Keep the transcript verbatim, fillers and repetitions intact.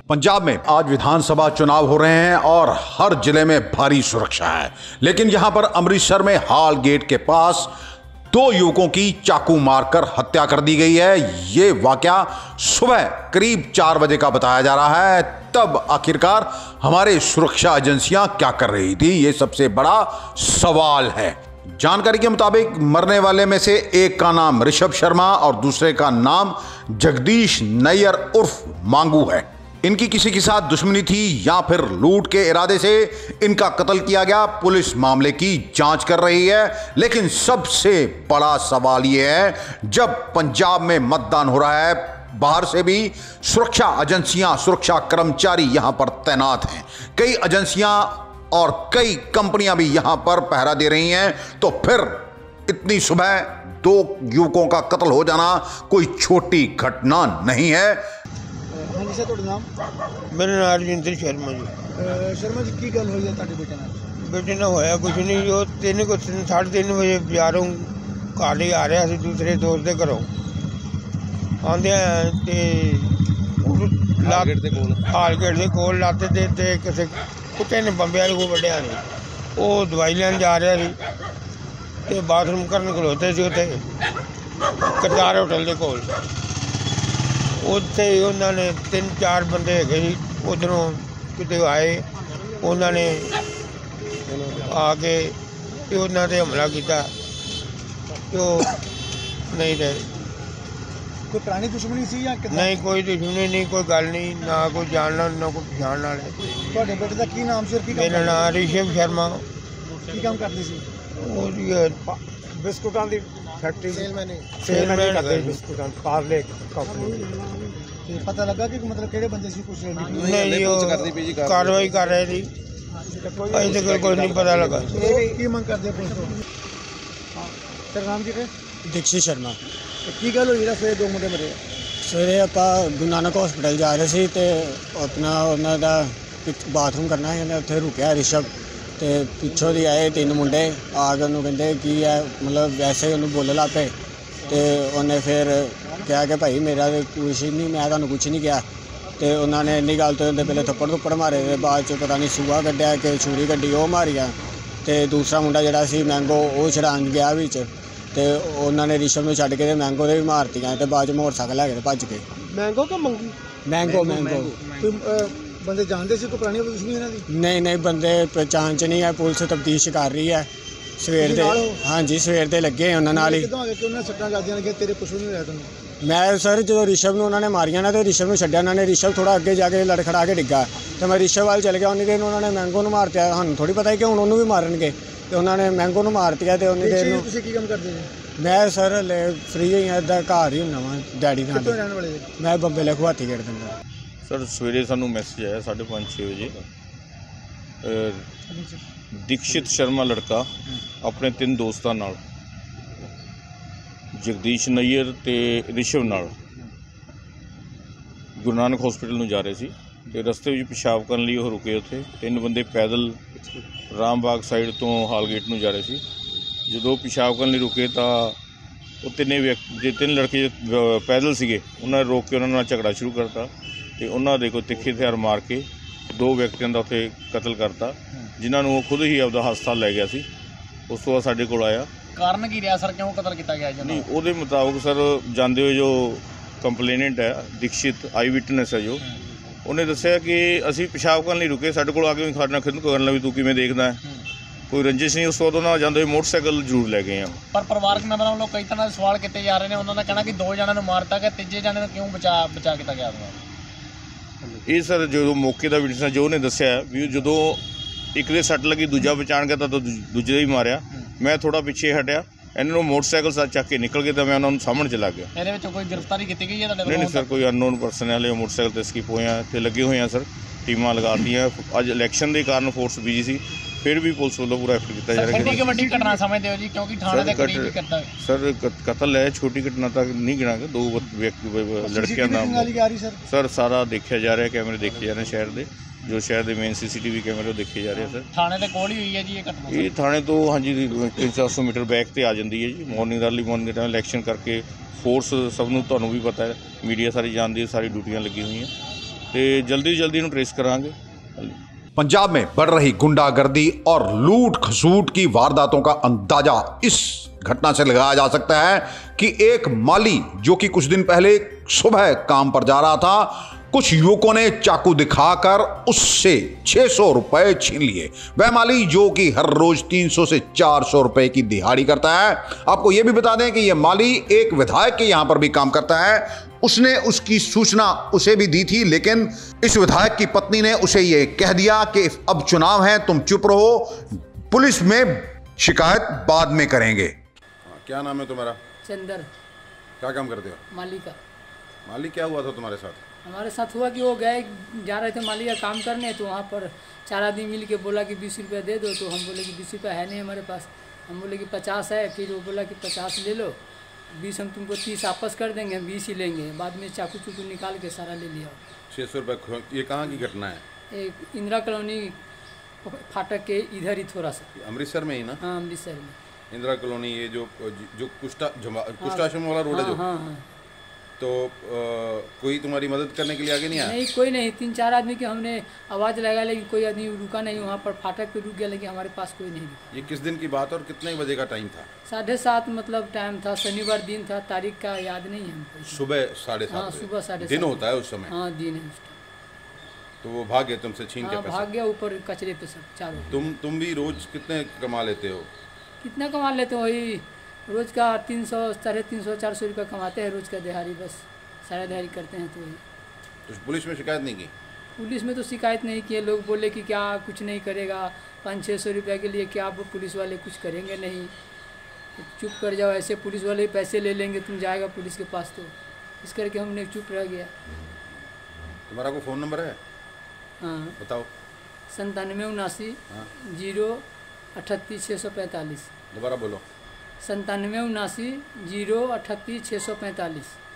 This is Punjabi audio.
पंजाब में आज विधानसभा चुनाव हो रहे हैं और हर जिले में भारी सुरक्षा है, लेकिन यहां पर अमृतसर में हाल गेट के पास दो युवकों की चाकू मारकर हत्या कर दी गई है। ये वाकया सुबह करीब चार बजे का बताया जा रहा है। तब आखिरकार हमारे सुरक्षा एजेंसियां क्या कर रही थी, ये सबसे बड़ा सवाल है। जानकारी के मुताबिक मरने वाले में से एक का नाम ऋषभ शर्मा और दूसरे का नाम जगदीश नैयर उर्फ मांगू है। इनकी किसी के साथ दुश्मनी थी या फिर लूट के इरादे से इनका कत्ल किया गया। पुलिस मामले की जांच कर रही है, लेकिन सबसे बड़ा सवाल यह है, जब पंजाब में मतदान हो रहा है, बाहर से भी सुरक्षा एजेंसियां, सुरक्षा कर्मचारी यहां पर तैनात हैं। कई एजेंसियां और कई कंपनियां भी यहां पर पहरा दे रही हैं, तो फिर इतनी सुबह दो युवकों का कत्ल हो जाना कोई छोटी घटना नहीं है। हाँ जी सर, नाम? मेरा नाम रजिंदर शर्मा जी। शर्मा जी की गल हुई है ਤੁਹਾਡੇ बेटे ਨਾਲ? बेटे ना होया कुछ नहीं, जो तीन को साढ़े तीन बजे बाजारों घर ही आ रहा ਸੀ दूसरे दोस्त के घरों आंदे हालगेट के कोल हालगेट के कोल लाते थे ते किसी कुत्ते ने बंबे वाले को वड्या नहीं, वो दवाई लैन जा रहा ਸੀ ਤੇ बाथरूम करने खलोते ਸੀ ਉੱਥੇ ਕਰਤਾਰ होटल के कोल। ਉੱਥੇ ਉਹਨਾਂ ਨੇ ਤਿੰਨ ਚਾਰ ਬੰਦੇ ਹੈਗੇ ਸੀ ਉੱਧਰੋਂ ਕਿਤੇ ਆਏ, ਉਹਨਾਂ ਨੇ ਆ ਕੇ ਤੇ ਉਹਨਾਂ ਤੇ ਹਮਲਾ ਕੀਤਾ ਤੇ ਉਹ ਨਹੀਂ ਰਹੇ। ਕੋਈ ਪੁਰਾਣੀ ਦੁਸ਼ਮਣੀ ਸੀ ਜਾਂ ਕਿਦਾਂ? ਨਹੀਂ ਕੋਈ ਦੁਸ਼ਮਣੀ ਨਹੀਂ, ਕੋਈ ਗੱਲ ਨਹੀਂ, ਨਾ ਕੋਈ ਜਾਣਨਾ ਨਾ ਕੋਈ ਪਛਾਣ ਵਾਲੇ। ਤੁਹਾਡੇ ਬੇਟੇ ਦਾ ਕੀ ਨਾਮ ਸੀ ਔਰ ਕੀ ਕੰਮ ਮੇਰਾ ਨਾਮ ਰਿਸ਼ਵ ਸ਼ਰਮਾ। ਕੀ ਕੰਮ ਕਰਦੇ ਸੀ? ਉਹ ਬਿਸਕੁਟਾਂ ਦੀ ਫੈਕਟਰੀ ਸੇਲਮੈਨ ਸੇਲਮੈਨ ਕਰਦੇ ਬਿਸਕੁਟਾਂ ਪਾਰਲੇ ਕੰਪਨੀ। ਤੇ ਪਤਾ ਲੱਗਾ ਕਿ ਮਤਲਬ ਕਿਹੜੇ ਬੰਦੇ ਸੀ? ਕੁਛ ਨਹੀਂ, ਉਹ ਕਾਰਵਾਈ ਕਰ ਰਹੇ ਸੀ, ਅਜੇ ਤੱਕ ਕੋਈ ਨਹੀਂ ਪਤਾ ਲੱਗਾ। ਕੀ ਮੰਗ ਕਰਦੇ ਪੁਲਿਸ ਤੋਂ? ਤੇਰਾ ਨਾਮ ਕੀ ਹੈ? ਦੀਕਸ਼ਿਤ ਸ਼ਰਮਾ। ਕੀ ਗੱਲ ਹੋਈ ਜਿਹੜਾ ਸਵੇਰੇ ਦੋ ਮੁੰਡੇ ਮਰੇ? ਸਵੇਰੇ ਆਪਾਂ ਗੁਰੂ ਨਾਨਕ ਹਸਪੀਟਲ ਜਾ ਰਹੇ ਸੀ ਤੇ ਆਪਣਾ ਉਹਨਾਂ ਦਾ ਬਾਥਰੂਮ ਕਰਨਾ ਸੀ, ਉਹਨੇ ਉੱਥੇ ਰੁਕਿਆ ਰਿਸ਼ਵ, ਤੇ ਪਿੱਛੋਂ ਦੀ ਆਏ ਤਿੰਨ ਮੁੰਡੇ ਆ ਕੇ ਉਹਨੂੰ ਕਹਿੰਦੇ ਕੀ ਹੈ, ਮਤਲਬ ਵੈਸੇ ਉਹਨੂੰ ਬੋਲਣ ਲੱਗ ਪਏ ਤੇ ਉਹਨੇ ਫਿਰ ਕਿਹਾ ਕਿ ਭਾਈ ਮੇਰਾ ਕੁਛ ਨਹੀਂ, ਮੈਂ ਤੁਹਾਨੂੰ ਕੁਛ ਨਹੀਂ ਕਿਹਾ। ਤੇ ਉਹਨਾਂ ਨੇ ਇੰਨੀ ਗੱਲ ਤੋਂ ਉਹਦੇ ਪਹਿਲੇ ਥੱਪੜ ਥੁੱਪੜ ਮਾਰੇ ਤੇ ਬਾਅਦ 'ਚ ਪਤਾ ਨਹੀਂ ਸੂਆ ਕੱਢਿਆ ਕਿ ਛੁਰੀ ਕੱਢੀ ਉਹ ਮਾਰੀਆਂ। ਤੇ ਦੂਸਰਾ ਮੁੰਡਾ ਜਿਹੜਾ ਸੀ ਮੈਂਗੋ, ਉਹ ਛੜਾਂਗ ਗਿਆ ਵਿੱਚ, ਤੇ ਉਹਨਾਂ ਨੇ ਰਿਸ਼ਵ ਨੂੰ ਛੱਡ ਕੇ ਤੇ ਮੈਂਗੋ ਦੇ ਵੀ ਮਾਰਤੀਆਂ ਤੇ ਬਾਅਦ 'ਚ ਮੋਟਰਸਾਈਕਲ ਲੈ ਕੇ ਭੱਜ ਗਏ। ਮੈਂਗੋ ਕਿ ਮੰਗੀ? Mango mango. ਬੰਦੇ ਜਾਣਦੇ ਸੀ ਕੋਈ ਪੁਰਾਣੀ ਦੁਸ਼ਮਣੀ ਇਹਨਾਂ ਦੀ? ਨਹੀਂ ਨਹੀਂ, ਬੰਦੇ ਪਹਿਚਾਣ 'ਚ ਨਹੀਂ ਹੈ, ਪੁਲਿਸ ਤਫਤੀਸ਼ ਕਰ ਰਹੀ ਹੈ। ਸਵੇਰ ਦੇ ਹਾਂਜੀ ਸਵੇਰ ਦੇ ਲੱਗੇ ਉਹਨਾਂ ਨਾਲ ਹੀ। ਕਿਦੋਂ ਆ ਗਏ ਕਿ ਉਹਨਾਂ ਸੱਟਾਂ ਲੱਗਦੀਆਂ ਨੇ, ਤੇਰੇ ਕੁਛ ਨਹੀਂ ਹੋਇਆ ਤੈਨੂੰ? ਮੈਂ ਸਰ ਜਦੋਂ ਰਿਸ਼ਵ ਨੂੰ ਉਹਨਾਂ ਨੇ ਮਾਰੀਆਂ ਨਾ ਤੇ ਰਿਸ਼ਵ ਨੂੰ ਛੱਡਿਆ ਉਹਨਾਂ ਨੇ, ਰਿਸ਼ਵ ਥੋੜਾ ਅੱਗੇ ਜਾ ਕੇ ਲੜਖੜਾ ਕੇ ਡਿੱਗਾ ਤੇ ਮੈਂ ਰਿਸ਼ਵ ਵੱਲ ਚਲ ਗਿਆ। ਉਨੀ ਦੇਰ ਨੂੰ ਉਹਨਾਂ ਨੇ ਮੈਂਗੋ ਨੂੰ ਮਾਰਤਿਆ, ਸਾਨੂੰ ਥੋੜੀ ਪਤਾ ਕਿ ਹੁਣ ਉਹਨੂੰ ਵੀ ਮਾਰਨਗੇ, ਤੇ ਉਹਨਾਂ ਨੇ ਮੈਂਗੋ ਨੂੰ ਮਾਰਤਿਆ। ਤੇ ਉਨੀ ਦੇਰ ਨੂੰ ਤੁਸੀਂ ਕੀ ਕੰਮ ਕਰਦੇ ਜੀ? ਮੈਂ ਸਰ ਹਲੇ ਫਰੀ ਹੀ ਹਾਂ, ਇੱਦਾਂ ਘਰ ਹੀ ਹੁੰਦਾ ਵਾਂ ਡੈਡੀ ਨਾਲ। ਕਿੱਥੋਂ ਰਹਿਣ ਵਾਲੇ? ਮੈਂ ਬੰਬੇ ਲਖਵਾਤੀ ਗੇਟ ਦਿੰਦਾ। ਸਰ ਸਵੇਰੇ ਸਾਨੂੰ ਮੈਸੇਜ ਆਇਆ ਸਾਢੇ ਪੰਜ ਛੇ ਵਜੇ, ਦੀਕਸ਼ਿਤ ਸ਼ਰਮਾ ਲੜਕਾ ਆਪਣੇ ਤਿੰਨ ਦੋਸਤਾਂ ਨਾਲ, ਜਗਦੀਸ਼ ਨਈਅਰ ਤੇ ਰਿਸ਼ਵ ਨਾਲ ਗੁਰੂ ਨਾਨਕ ਹਸਪੀਟਲ ਨੂੰ ਜਾ ਰਹੇ ਸੀ ਤੇ ਰਸਤੇ ਵਿੱਚ ਪਿਸ਼ਾਬ ਕਰਨ ਲਈ ਉਹ ਰੁਕੇ। ਉੱਥੇ ਤਿੰਨ ਬੰਦੇ ਪੈਦਲ ਰਾਮਬਾਗ ਸਾਈਡ ਤੋਂ ਹਾਲਗੇਟ ਨੂੰ ਜਾ ਰਹੇ ਸੀ। ਜਦੋਂ ਪਿਸ਼ਾਬ ਕਰਨ ਲਈ ਰੁਕੇ ਤਾਂ ਉਹ ਤਿੰਨੇ ਵਿਅਕਤੀ, ਜੇ ਤਿੰਨ ਲੜਕੇ ਪੈਦਲ ਸੀਗੇ, ਉਹਨਾਂ ਨੇ ਰੋਕ ਕੇ ਉਹਨਾਂ ਨਾਲ ਝਗੜਾ ਸ਼ੁਰੂ ਕਰਤਾ ਤੇ ਉਹਨਾਂ ਦੇ ਕੋਲ ਤਿੱਖੇ ਹਥਿਆਰ ਮਾਰ ਕੇ ਦੋ ਵਿਅਕਤੀਆਂ ਦਾ ਉੱਥੇ ਕਤਲ ਕਰਤਾ, ਜਿਨ੍ਹਾਂ ਨੂੰ ਉਹ ਖੁਦ ਹੀ ਆਪਦਾ ਹਸਪਤਾਲ ਲੈ ਗਿਆ ਸੀ। ਉਸ ਤੋਂ ਬਾਅਦ ਸਾਡੇ ਕੋਲ ਆਇਆ। ਕਾਰਨ ਕੀ ਰਿਹਾ ਸਰ, ਕਿਉਂ ਕਤਲ ਕੀਤਾ ਗਿਆ ਜੀ? ਨਹੀਂ, ਉਹਦੇ ਮੁਤਾਬਕ ਸਰ ਜਾਂਦੇ ਹੋਏ ਜੋ ਕੰਪਲੇਨੈਂਟ ਹੈ ਦੀਕਸ਼ਿਤ, ਆਈ ਵਿਟਨੈਸ ਹੈ ਜੋ, ਉਹਨੇ ਦੱਸਿਆ ਕਿ ਅਸੀਂ ਪਿਸ਼ਾਬ ਕਰਨ ਲਈ ਰੁਕੇ, ਸਾਡੇ ਕੋਲ ਆ ਕੇ ਸਾਡੇ ਨਾਲ ਖਿਦਮਤ ਕਰਨ ਲਈ ਤੂੰ ਕਿਵੇਂ ਦੇਖਦਾ, ਕੋਈ ਰੰਜਿਸ਼ ਨਹੀਂ। ਉਸ ਤੋਂ ਬਾਅਦ ਉਹਨਾਂ ਨਾਲ ਜਾਂਦੇ ਹੋਏ ਮੋਟਰਸਾਈਕਲ ਜ਼ਰੂਰ ਲੈ ਗਏ ਆ। ਪਰ ਪਰਿਵਾਰਕ ਮੈਂਬਰਾਂ ਵੱਲੋਂ ਕਈ ਤਰ੍ਹਾਂ ਦੇ ਸਵਾਲ ਕੀਤੇ ਜਾ ਰਹੇ ਨੇ, ਉਹਨਾਂ ਦਾ ਕਹਿਣਾ ਕਿ ਦੋ ਜਣਿਆਂ ਨੂੰ ਮਾਰਤਾ ਗਿਆ, ਤੀਜੇ ਜਣੇ ਨੂੰ ਕਿਉਂ ਬਚਾ ਬਚਾ ਕੀਤਾ ਗਿਆ? ਇਹ ਸਰ ਜਦੋਂ ਮੌਕੇ ਦਾ ਵਿਟਨੈਸ ਜੋ ਉਹਨੇ ਦੱਸਿਆ ਵੀ ਜਦੋਂ ਇੱਕ ਦੇ ਸੱਟ ਲੱਗੀ, ਦੂਜਾ ਬਚਾਉਣ ਗਿਆ ਤਾਂ ਦੂਜੇ ਦਾ ਹੀ ਮਾਰਿਆ। ਮੈਂ ਥੋੜਾ ਪਿੱਛੇ ਹਟਿਆ, ਇਹਨਾਂ ਨੂੰ ਮੋਟਰਸਾਈਕਲ ਸਾਥ ਚੱਕ ਕੇ ਨਿਕਲ ਗਏ ਤਾਂ ਮੈਂ ਉਹਨਾਂ ਨੂੰ ਸਾਹਮਣੇ ਚਲਾ ਗਿਆ। ਇਹਦੇ ਵਿੱਚ ਕੋਈ ਗ੍ਰਿਫਤਾਰੀ ਕੀਤੀ ਗਈ ਹੈ ਤੁਹਾਡੇ ਵੱਲੋਂ? ਨਹੀਂ ਨਹੀਂ ਸਰ, ਕੋਈ ਅਨਨੋਨ ਪਰਸਨ ਵਾਲੇ ਮੋਟਰਸਾਈਕਲ ਤੇ ਸਕਿਪ ਹੋਏ ਆ ਤੇ ਲੱਗੇ ਹੋਏ ਆ ਸਰ, ਟੀਮਾਂ ਲਗਾਤੀਆਂ। ਅੱਜ ਇਲੈਕਸ਼ਨ ਦੇ ਕਾਰਨ ਫੋਰਸ ਬਿਜੀ ਸੀ, ਫਿਰ ਵੀ ਪੁਲਿਸ ਵੱਲੋਂ ਪੂਰਾ ਐਫਰਟ ਕੀਤਾ ਜਾ ਰਿਹਾ। ਕਿੰਨੀ ਵੱਡੀ ਘਟਨਾ ਸਮਝਦੇ ਹੋ ਜੀ, ਕਿਉਂਕਿ ਥਾਣੇ ਦੇ ਕਰੀਬ ਹੀ ਕਰਦਾ ਸਰ ਕਤਲ ਹੈ, ਛੋਟੀ ਘਟਨਾ ਤਾਂ ਨਹੀਂ ਗਿਣਾਂਗੇ। ਦੋ ਵਿਅਕਤੀ ਲੜਕਿਆਂ ਦਾ ਸਰ ਸਾਰਾ ਦੇਖਿਆ ਜਾ ਰਿਹਾ, ਕੈਮਰੇ ਦੇਖੇ ਜਾ ਰਹੇ ਸ਼ਹਿਰ ਦੇ, ਜੋ ਸ਼ਹਿਰ ਦੇ ਮੇਨ ਸੀਸੀਟੀਵੀ ਕੈਮਰੇ ਉਹ ਦੇਖੇ ਜਾ ਰਹੇ ਸਰ। ਥਾਣੇ ਦੇ ਕੋਲ ਹੀ ਹੋਈ ਹੈ ਜੀ ਇਹ ਘਟਨਾ? ਇਹ ਥਾਣੇ ਤੋਂ ਹਾਂਜੀ ਤਿੰਨ ਚਾਰ ਸੌ ਮੀਟਰ ਬੈਕ ਤੇ ਆ ਜਾਂਦੀ ਹੈ ਜੀ। Morning early morning time election ਕਰਕੇ ਫੋਰਸ ਸਭ ਨੂੰ ਤੁਹਾਨੂੰ ਵੀ ਪਤਾ ਹੈ, ਮੀਡੀਆ ਸਾਰੀ ਜਾਣਦੀ ਹੈ, ਸਾਰੀ ਡਿਊਟੀਆਂ ਲੱਗੀ ਹੋਈਆਂ। ਤੇ ਜਲਦੀ ਜਲਦੀ ਇਹਨੂੰ ਟ੍ਰੇਸ ਕਰਾਂਗੇ। पंजाब में बढ़ रही गुंडागर्दी और लूट खसूट की वारदातों का अंदाजा इस घटना से लगाया जा सकता है कि एक माली जो कि कुछ दिन पहले सुबह काम पर जा रहा था, कुछ युवकों ने चाकू दिखाकर उससे छह सौ रुपए छीन लिए। वह माली जो कि हर रोज तीन सौ से चार सौ रुपए की दिहाड़ी करता है। आपको यह भी बता दें कि यह माली एक विधायक के यहां पर भी काम करता है। उसने उसकी सूचना उसे भी दी थी, लेकिन इस विधायक की पत्नी ने उसे यह कह दिया कि अब चुनाव है, तुम चुप रहो, पुलिस में शिकायत बाद में करेंगे। क्या नाम है तुम्हारा? चंदर। क्या काम करते हो? माली का। माली क्या हुआ था तुम्हारे साथ? हमारे साथ हुआ कि वो गए जा रहे थे माली का काम करने, तो वहाँ पर चार आदमी मिल के बोला कि बीस रुपया दे दो। तो हम बोले कि बीस रुपया है नहीं हमारे पास। हम बोले कि पचास है। फिर वो बोला कि पचास ले लो, बीस हम तुमको तीस वापस कर देंगे, हम बीस ही लेंगे। बाद में चाकू चुकू निकाल के सारा ले लिया। छः सौ रुपये। ये कहाँ की घटना है? एक इंदिरा कॉलोनी फाटक के इधर ही थोड़ा सा। अमृतसर में ही ना? हाँ, अमृतसर में इंदिरा कॉलोनी, ये जो जो कुष्टा कुष्टाश्रम वाला रोड है जो। हाँ हाँ। तो आ, कोई तुम्हारी मदद करने के लिए आगे नहीं आया? नहीं, कोई नहीं। तीन चार आदमी की हमने आवाज़ लगाया, लेकिन कोई आदमी रुका नहीं। वहाँ पर फाटक पे रुक गया, लेकिन हमारे पास कोई नहीं रुका। ये किस दिन की बात और कितने बजे का टाइम था? साढ़े सात मतलब टाइम था, शनिवार दिन था, तारीख का याद नहीं है हमको। सुबह साढ़े सात हाँ, बजे? सुबह साढ़े दिन सात। होता है उस समय? हाँ, दिन है उस टाइम। तो वो भाग गए तुमसे छीन के हाँ, पैसे? भाग गया ऊपर कचरे पे सब चारों। तुम तुम भी रोज कितने कमा लेते हो? कितना कमा लेते हो? वही रोज़ का तीन सौ साढ़े तीन सौ चार सौ रुपये कमाते हैं रोज़ का दिहाड़ी। बस सारा दिहाड़ी करते हैं। तो वही। तो पुलिस में शिकायत नहीं की? पुलिस में तो शिकायत नहीं की है। लोग बोले कि क्या कुछ नहीं करेगा, पाँच छः सौ रुपये के लिए क्या आप पुलिस वाले कुछ करेंगे नहीं, चुप कर जाओ, ऐसे पुलिस वाले पैसे ले लेंगे, तुम जाएगा पुलिस के पास। तो इस करके हमने चुप रह गया। तुम्हारा कोई फ़ोन नंबर है? हाँ, बताओ। संतानवे उनासी जीरो अठतीस छः सौ पैंतालीस। दोबारा बोलो। संतानवे उनासी जीरो अठतीस छः सौ पैंतालीस।